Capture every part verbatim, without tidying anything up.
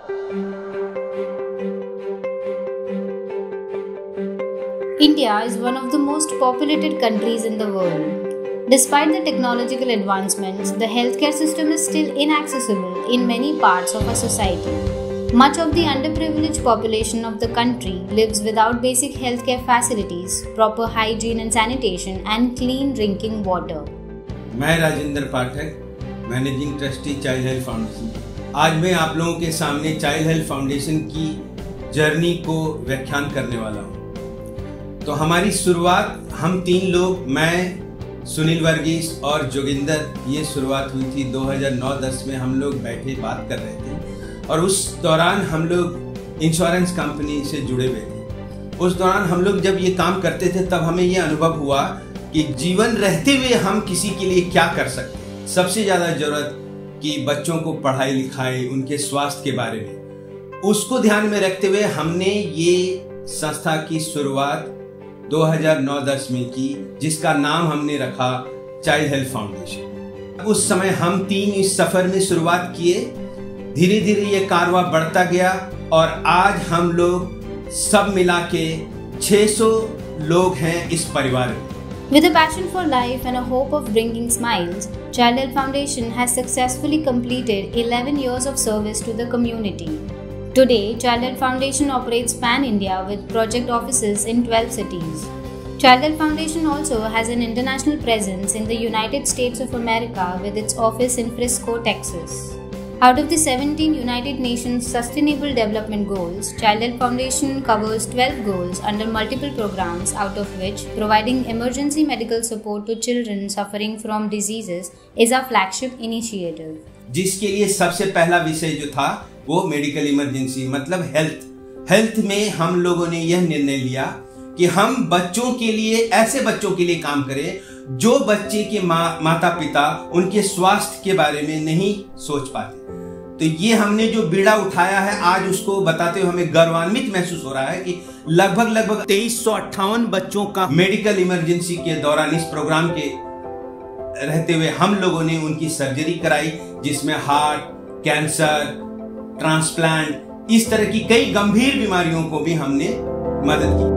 India is one of the most populated countries in the world. Despite the technological advancements, the healthcare system is still inaccessible in many parts of our society. Much of the underprivileged population of the country lives without basic healthcare facilities, proper hygiene and sanitation, and clean drinking water. मैं Rajendra Pathak, managing trustee child health foundation. आज मैं आप लोगों के सामने child health foundation की journey को व्याख्यान करने वाला हूँ। तो हमारी शुरुआत हम तीन लोग, मैं, सुनील वर्गीस और जोगिंदर, ये शुरुआत हुई थी दो हज़ार नौ दस में। हम लोग बैठे बात कर रहे थे और उस दौरान हम लोग इंश्योरेंस कंपनी से जुड़े हुए थे। उस दौरान हम लोग जब ये काम करते थे तब हमें ये अनुभव हुआ कि जीवन रहते हुए हम किसी के लिए क्या कर सकते हैं। सबसे ज़्यादा ज़रूरत कि बच्चों को पढ़ाई लिखाई, उनके स्वास्थ्य के बारे में, उसको ध्यान में रखते हुए हमने ये संस्था की शुरुआत दो हज़ार नौ दस में की, जिसका नाम हमने रखा चाइल्ड हेल्थ फाउंडेशन। उस समय हम तीन इस सफर में शुरुआत किए, धीरे धीरे ये कारवां बढ़ता गया और आज हम लोग सब मिला के छह सौ लोग हैं इस परिवार में। With a passion for life and a hope of bringing smiles, Child Health Foundation has successfully completed eleven years of service to the community. Today, Child Health Foundation operates pan-India with project offices in twelve cities. Child Health Foundation also has an international presence in the United States of America with its office in Frisco, Texas. Out of the seventeen United Nations Sustainable Development Goals, Child Health Foundation covers twelve goals under multiple programs, out of which providing emergency medical support to children suffering from diseases is our flagship initiative. जिसके लिए सबसे पहला विषय जो था वो medical emergency, मतलब health. Health में हम लोगों ने यह निर्णय लिया कि हम बच्चों के लिए, ऐसे बच्चों के लिए काम करें जो बच्चे के मा, माता पिता उनके स्वास्थ्य के बारे में नहीं सोच पाते। तो ये हमने जो बीड़ा उठाया है, आज उसको बताते हुए हमें गौरवान्वित महसूस हो रहा है कि लगभग लगभग तेईस सौ अट्ठावन बच्चों का मेडिकल इमरजेंसी के दौरान इस प्रोग्राम के रहते हुए हम लोगों ने उनकी सर्जरी कराई, जिसमें हार्ट, कैंसर, ट्रांसप्लांट, इस तरह की कई गंभीर बीमारियों को भी हमने मदद की।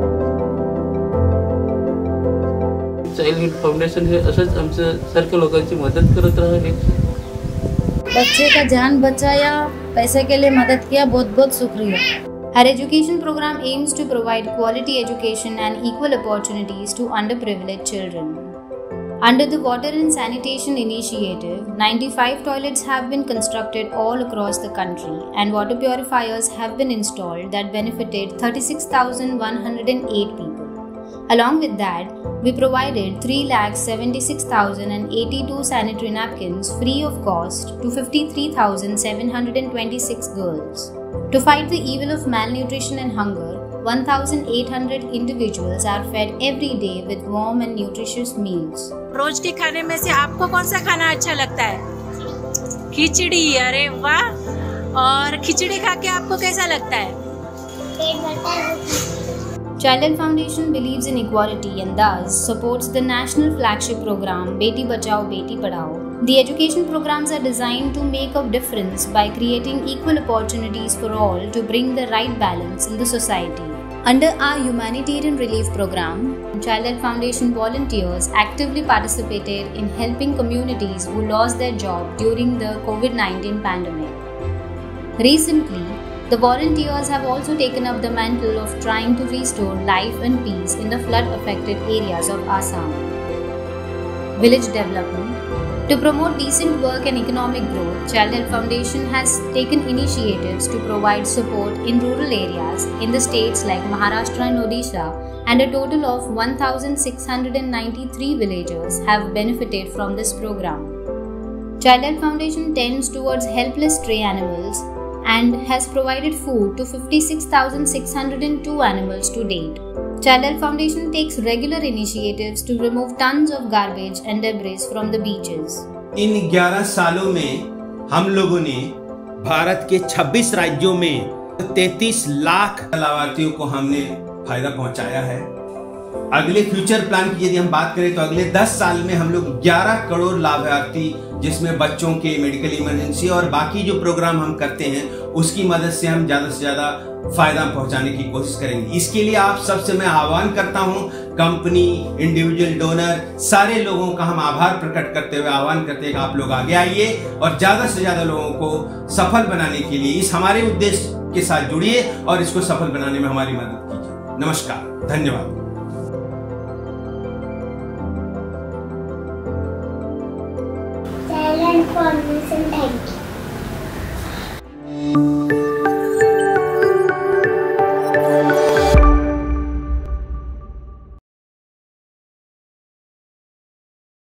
चाइल्ड हेल्थ फाउंडेशन हे असंच आमच्या सारख्या लोकांची मदत करत राहणे। बच्चे का जान बचाया, पैसे के लिए मदद किया, बहुत बहुत शुक्रिया। Our education program aims to provide quality education and equal opportunities to underprivileged children. Under the Water and Sanitation Initiative, ninety-five toilets have been constructed all across the country and water purifiers have been installed that benefited thirty-six thousand one hundred eight people. Along with that, we provided three lakh seventy-six thousand eighty-two sanitary napkins free of cost to fifty-three thousand seven hundred twenty-six girls. To fight the evil of malnutrition and hunger, one thousand eight hundred individuals are fed every day with warm and nutritious meals. रोज के खाने में से आपको कौन सा खाना अच्छा लगता है? खिचड़ी। अरे वाह! और खिचड़ी खा के आपको कैसा लगता है? Child Health Foundation believes in equality and thus supports the national flagship program Beti Bachao Beti Padhao. The education programs are designed to make a difference by creating equal opportunities for all to bring the right balance in the society. Under our humanitarian relief program, Child Health Foundation volunteers actively participated in helping communities who lost their job during the COVID nineteen pandemic. Recently, the volunteers have also taken up the mantle of trying to restore life and peace in the flood-affected areas of Assam. Village development. To promote decent work and economic growth, Child Health Foundation has taken initiatives to provide support in rural areas in the states like Maharashtra and Odisha, and a total of one thousand six hundred ninety-three villagers have benefited from this program. Child Health Foundation tends towards helpless stray animals and has provided food to fifty-six thousand six hundred two animals to date. Child Health Foundation takes regular initiatives to remove tons of garbage and debris from the beaches. इन ग्यारह सालों में हम लोगों ने भारत के छब्बीस राज्यों में तैंतीस लाख लाभार्थियों को हमने फायदा पहुंचाया है। अगले फ्यूचर प्लान की यदि हम बात करें तो अगले दस साल में हम लोग ग्यारह करोड़ लाभार्थी जिसमें बच्चों के मेडिकल इमरजेंसी और बाकी जो प्रोग्राम हम करते हैं उसकी मदद से हम ज़्यादा से ज़्यादा फायदा पहुंचाने की कोशिश करेंगे। इसके लिए आप सबसे मैं आह्वान करता हूं, कंपनी, इंडिविजुअल डोनर, सारे लोगों का हम आभार प्रकट करते हुए आह्वान करते हैं कि आप लोग आगे आइए और ज़्यादा से ज़्यादा लोगों को सफल बनाने के लिए इस हमारे उद्देश्य के साथ जुड़िए और इसको सफल बनाने में हमारी मदद कीजिए। नमस्कार, धन्यवाद। Child Health Foundation, thank you.